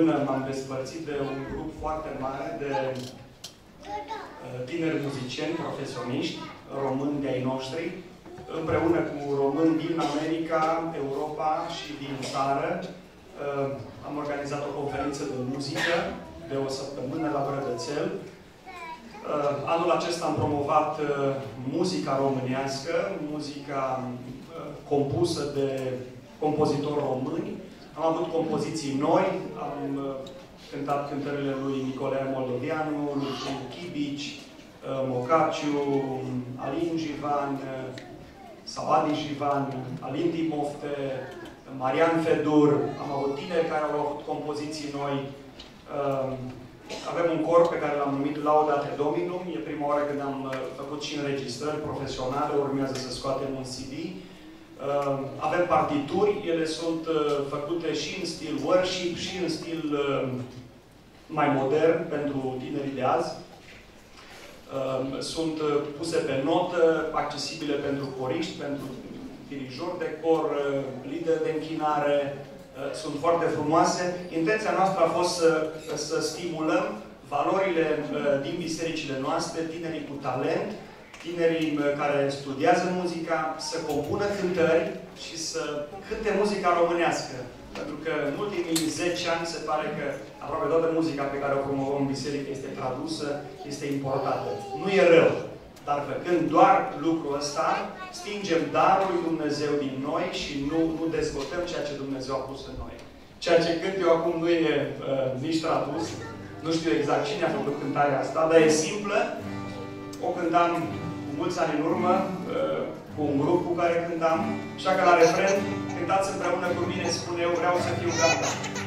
săptămână m-am despărțit de un grup foarte mare de tineri muzicieni, profesioniști, români de-ai noștri, împreună cu români din America, Europa și din țară. Am organizat o conferință de muzică de o săptămână la Brădățel. Anul acesta am promovat muzica românească, muzica compusă de compozitori români. Am avut compoziții noi, am cântat cântările lui Nicolae Moldovianu, lui Chibici, Mocaciu, Alin Jivan, sau Adi Jivan, Alin Timofte, Marian Fedur. Am avut tineri care au avut compoziții noi. Avem un cor pe care l-am numit Laudate Dominum. E prima oară când am făcut și înregistrări profesionale, urmează să scoatem un CD. Avem partituri, ele sunt făcute și în stil worship, și în stil mai modern pentru tinerii de azi. Sunt puse pe notă, accesibile pentru coriști, pentru dirijori de cor, lideri de închinare. Sunt foarte frumoase. Intenția noastră a fost să stimulăm valorile din bisericile noastre, tinerii cu talent, tinerii care studiază muzica, să compună cântări și să cânte muzica românească. Pentru că în ultimii 10 ani se pare că aproape toată muzica pe care o promovăm în biserică este tradusă, este importată. Nu e rău, dar făcând doar lucrul ăsta, stingem darul lui Dumnezeu din noi și nu dezvoltăm ceea ce Dumnezeu a pus în noi. Ceea ce cânt eu acum nu e nici tradus, nu știu exact cine a făcut cântarea asta, dar e simplă. O cântam cu mulți ani în urmă, cu un grup cu care cântam, așa că la refren, cântați împreună cu mine, spun eu, vreau să fiu gata.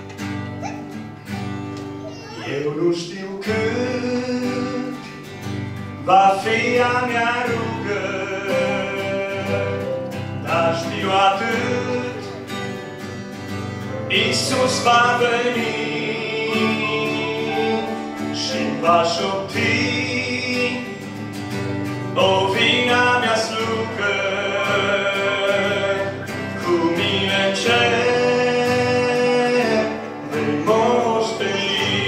Eu nu știu când va fi a mea rugă, dar știu atât, Iisus va veni și-mi va șopti o vina mea slucă, cu mine în cer vei moșteni.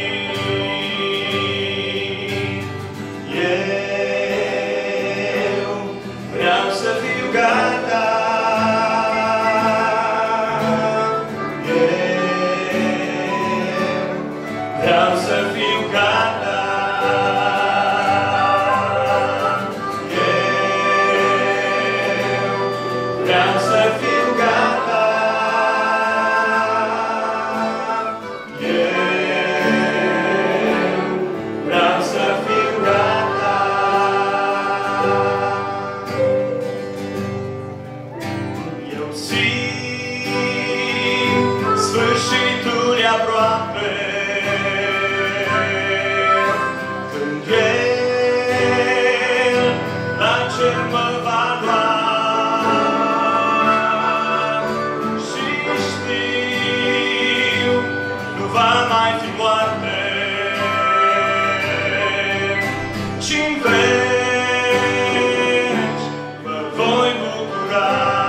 Eu vreau să fiu gata, eu vreau să fiu gata. Sfârșitul e aproape, când El la cer mă va lua, și știu, nu va mai fi moarte, ci-n veci mă voi bucura.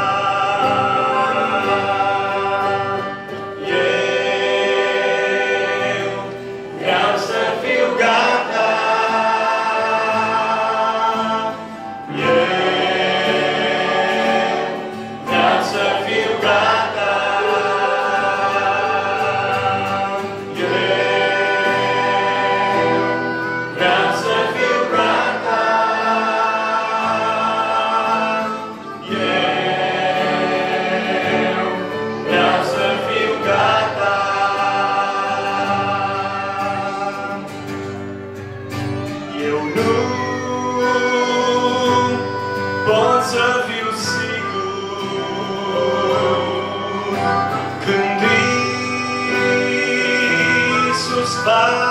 Eu nu pot să fiu sigur când Iisus va